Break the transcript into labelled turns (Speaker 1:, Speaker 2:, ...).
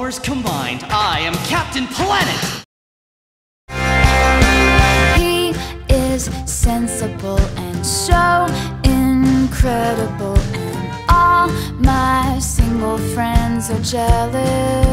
Speaker 1: powers combined, I am Captain Planet!
Speaker 2: He is sensible and so incredible, and all my single friends are jealous.